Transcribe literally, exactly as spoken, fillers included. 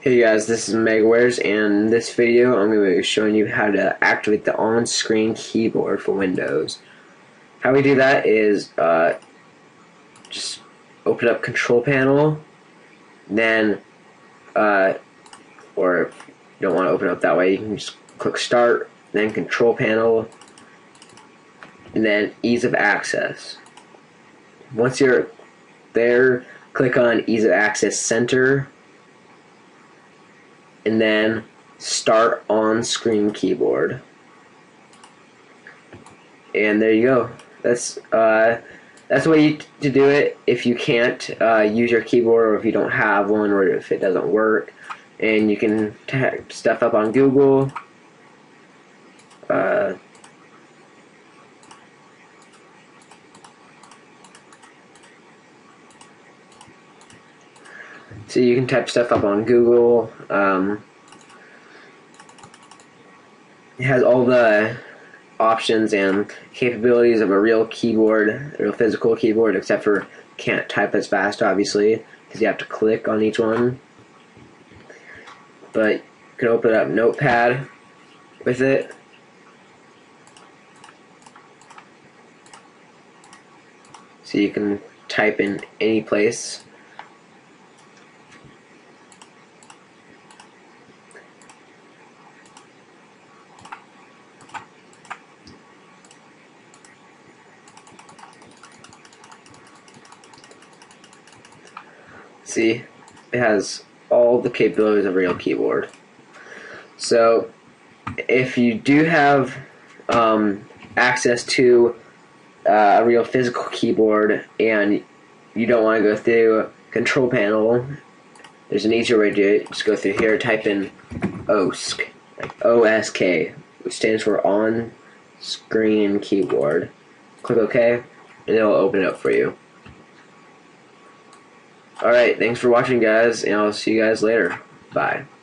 Hey guys, this is MegaWares, and in this video I'm going to be showing you how to activate the on-screen keyboard for Windows. How we do that is uh, just open up Control Panel, then, uh, or if you don't want to open up that way, you can just click Start, then Control Panel, and then Ease of Access. Once you're there, click on Ease of Access Center, and then Start on-screen keyboard, and there you go. That's uh, that's the way you, to do it if you can't uh, use your keyboard, or if you don't have one, or if it doesn't work. And you can type stuff up on Google. Uh, So you can type stuff up on Google. Um, it has all the options and capabilities of a real keyboard, a real physical keyboard, except for can't type as fast, obviously, because you have to click on each one. But you can open up Notepad with it. So you can type in any place. See, it has all the capabilities of a real keyboard. So, if you do have um, access to uh, a real physical keyboard and you don't want to go through Control Panel, there's an easier way to do it. Just go through here, type in O S C, like O S K, which stands for On Screen Keyboard. Click OK, and it'll open it up for you. Alright, thanks for watching, guys, and I'll see you guys later. Bye.